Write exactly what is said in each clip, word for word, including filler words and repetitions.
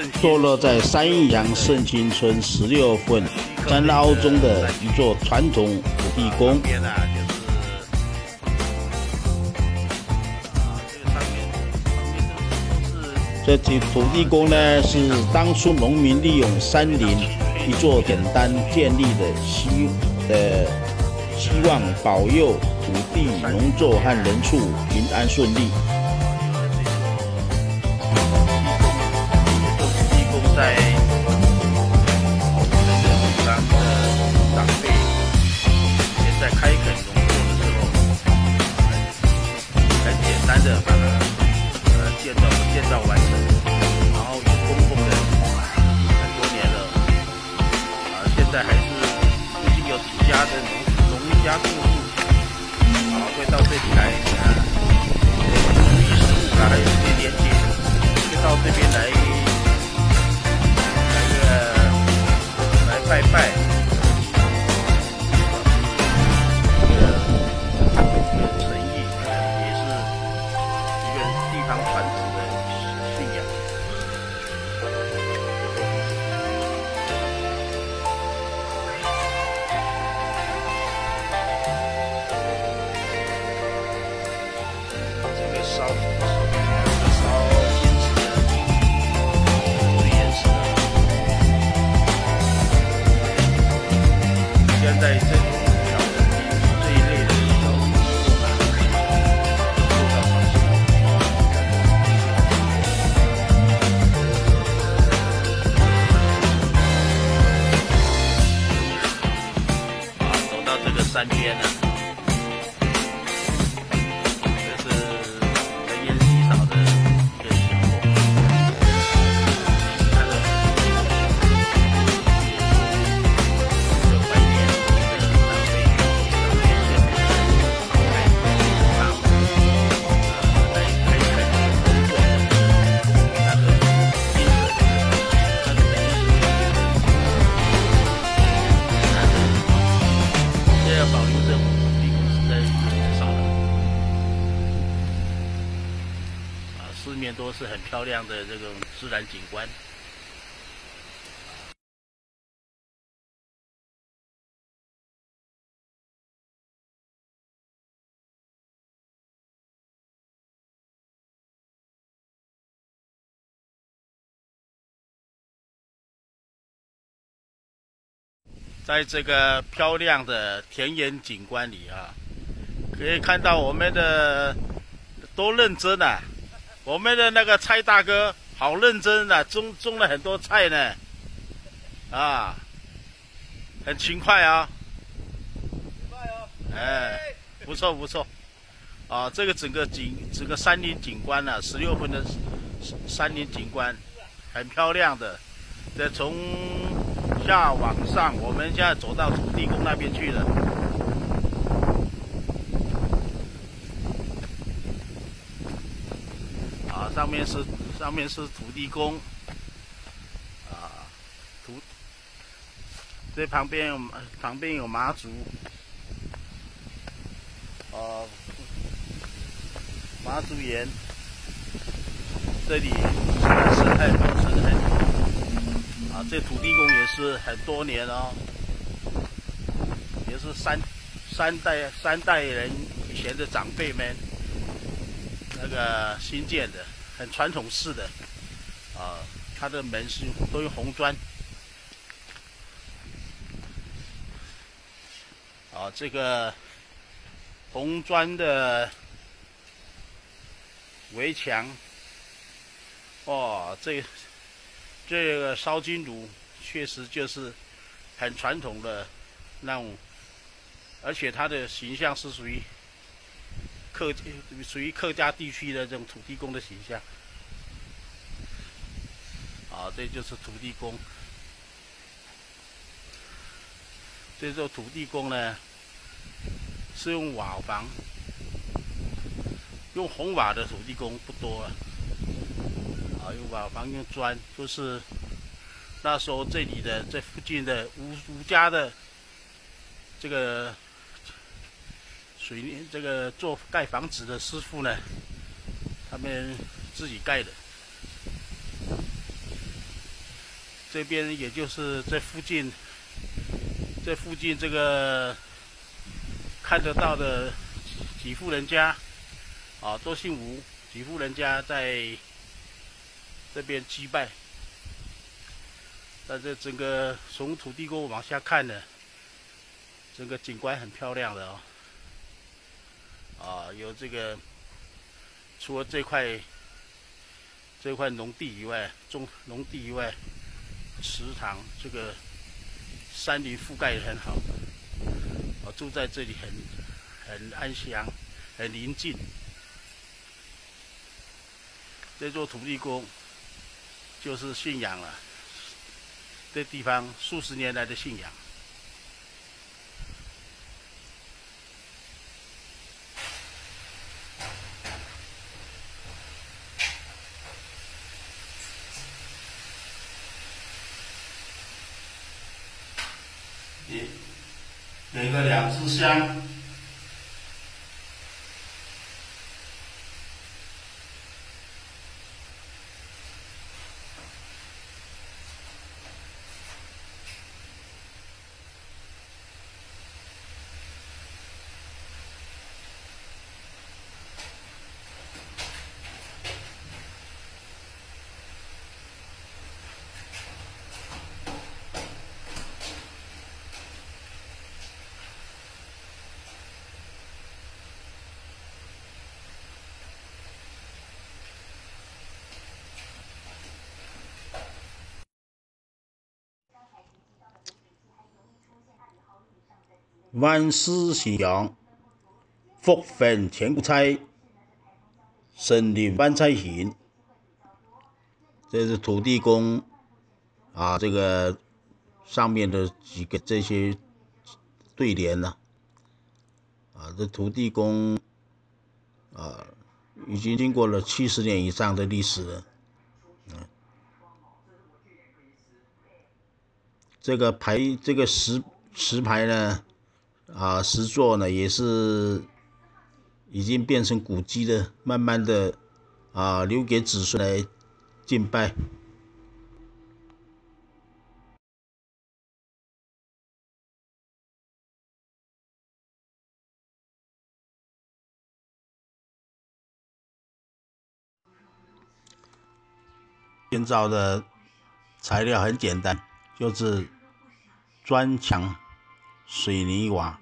坐落在山阳圣清村十六份山凹中的一座传统土地公。这土地公呢，是当初农民利用山林一座简单建立的希的希望保佑土地农作和人畜平安顺利。 土地公在我们的土地的长辈，也在开垦农作的时候，很简单的把它呃建造建造完成，然后也供奉了很多年了，啊、呃，现在还是已经有几家的农农家住户。啊，会到这里来啊，初一十五啊，还有这些年节，会到这边来，来个来拜拜，这个诚意，也是一个地方传统的信仰。烧烧烟纸的，对烟纸的。现在这种小的这一类的小地公啊，受到好些。啊，走到这个山边了。四面都是很漂亮的这种自然景观。在这个漂亮的田园景观里啊，可以看到我们的多认真啊！我们的那个蔡大哥好认真啊，种种了很多菜呢，啊，很勤快啊，哎，不错不错，啊，这个整个景整个山林景观啊，十六分的山林景观，很漂亮的。这从下往上，我们现在走到土地公那边去了。啊，上面是上面是土地公，啊，土，这旁边有旁边有妈祖，哦、啊，妈祖岩，这里生态保持得很好，啊，这土地公也是很多年哦，也是三三代三代人以前的长辈们。那个新建的，很传统式的，啊，它的门是都用红砖，啊，这个红砖的围墙，哦，这这个烧金炉确实就是很传统的那种，而且它的形象是属于。客属于客家地区的这种土地公的形象，啊，这就是土地公。这座土地公呢，是用瓦房，用红瓦的土地公不多啊，啊，用瓦房用砖，就是那时候这里的这附近的吴吴家的这个。水泥这个做盖房子的师傅呢，他们自己盖的。 这边也就是这附近，这附近这个看得到的几户人家，啊，都姓吴，几户人家在这边祭拜。但这整个从土地公往下看呢，整个景观很漂亮的哦。啊，有这个除了这块这块农地以外，种农地以外，池塘这个山林覆盖得很好，啊，住在这里很很安详，很宁静。这座土地公就是信仰了，这地方数十年来的信仰。给个两支香， 万事興洋，福分全股猜，神靈萬財行。这是土地公啊，这个上面的几个这些对联呢、啊，啊，这土地公啊，已经经过了七十年以上的历史了。嗯，这个牌，这个石石牌呢？啊，石座呢也是已经变成古迹了，慢慢的啊留给子孙来敬拜。建造的材料很简单，就是砖墙、水泥瓦。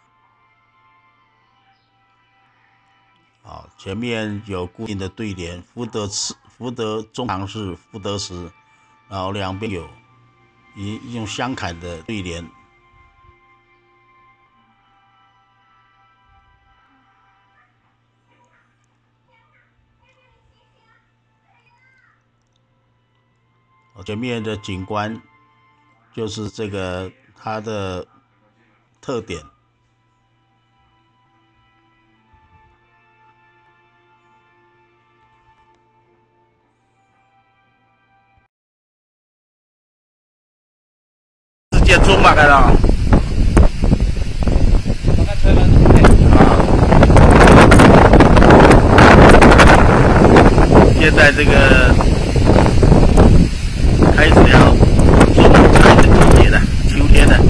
啊，前面有固定的对联，福德祠、福德中堂是福德祠，然后两边有一用镶嵌的对联。前面的景观就是这个它的特点。 建中嘛，看到。现在这个开始要种菜的季节了，秋天了。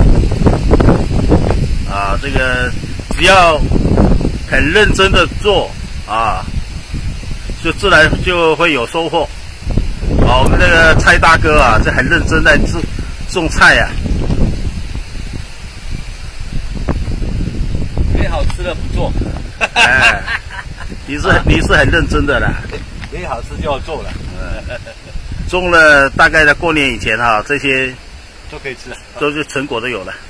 啊，这个只要很认真的做啊，就自然就会有收获。啊，我们那个蔡大哥啊，是很认真在种种菜呀、啊。 没好吃的不做。 哎，你是你是很认真的啦。 没好吃就要做了。 嗯，种了大概在过年以前哈、啊，这些都可以吃了， 都是成果都有了。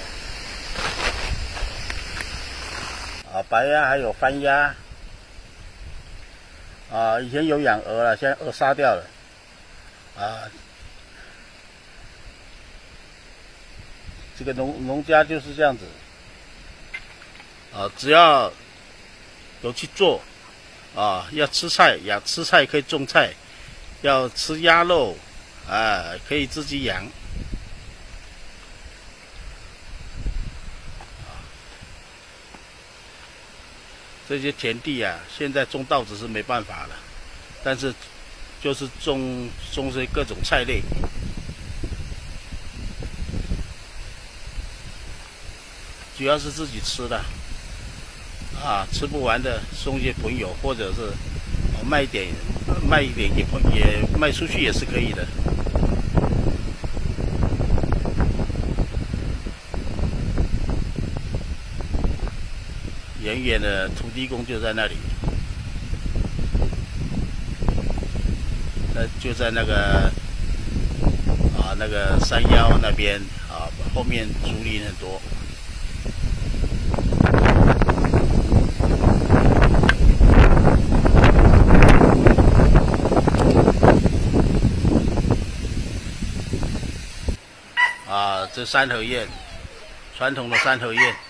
啊，白鸭还有番鸭。啊，以前有养鹅了，现在鹅杀掉了。啊，这个农农家就是这样子。啊，只要有去做，啊，要吃菜养吃菜可以种菜，要吃鸭肉，啊，可以自己养。这些田地啊，现在种稻子是没办法了，但是就是种种些各种菜类。 主要是自己吃的，啊，吃不完的送些朋友，或者是、哦、卖一点，卖一点也也卖出去也是可以的。远远的土地公就在那里，那就在那个啊那个山腰那边啊，后面竹林很多。啊，这三合院，传统的三合院。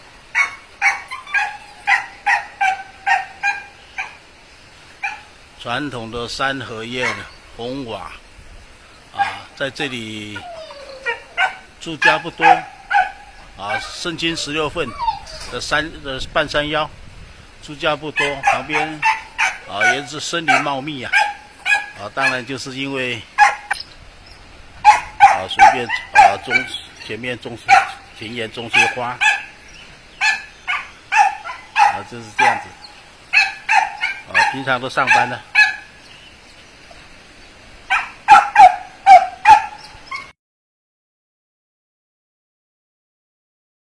传统的三合院红瓦啊，在这里住家不多啊，圣经十六份的山的半山腰住家不多，旁边啊也是森林茂密啊啊，当然就是因为啊随便啊种前面种田园种些花啊，就是这样子啊，平常都上班呢。